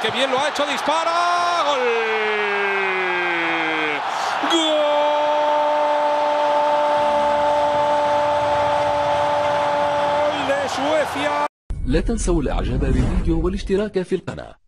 que bien lo ha hecho, dispara, gol. ¡Gol de Suecia! لا تنسوا الاعجاب بالفيديو والاشتراك في القناة.